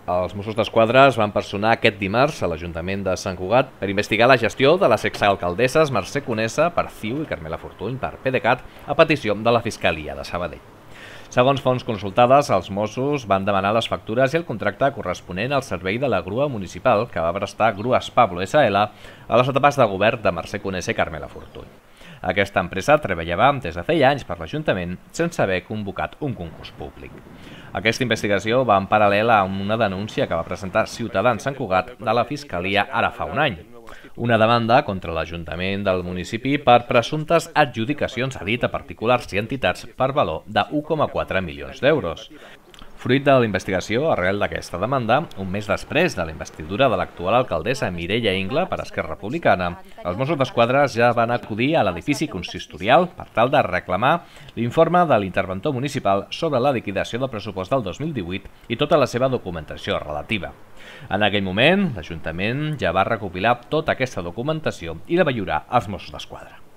Els Mossos d'Esquadra es van personar aquest dimarts a l'Ajuntament de Sant Cugat per investigar la gestió de les exalcaldesses Mercè Conesa per CiU i Carmela Fortuny per PDeCAT a petició de la Fiscalia de Sabadell. Segons fonts consultades, els Mossos van demanar les factures i el contracte corresponent al servei de la grua municipal que va prestar Grues Pablo S.L. a les etapes de govern de Mercè Conesa i Carmela Fortuny. Aquesta empresa treballava des de feia anys per l'Ajuntament sense haver convocat un concurs públic. Aquesta investigació va en paral·lel a una denúncia que va presentar Ciutadans Sant Cugat de la Fiscalia ara fa un any. Una demanda contra l'Ajuntament del municipi per presumptes adjudicacions a dit a particulars i entitats per valor de 1,4 milions d'euros. Fruit de la investigació, arrel d'aquesta demanda, un mes després de la investidura de l'actual alcaldessa Mireia Ingla per Esquerra Republicana, els Mossos d'Esquadra ja van acudir a l'edifici consistorial per tal de reclamar l'informe de l'interventor municipal sobre la liquidació del pressupost del 2018 i tota la seva documentació relativa. En aquell moment, l'Ajuntament ja va recopilar tota aquesta documentació i la va lliurar als Mossos d'Esquadra.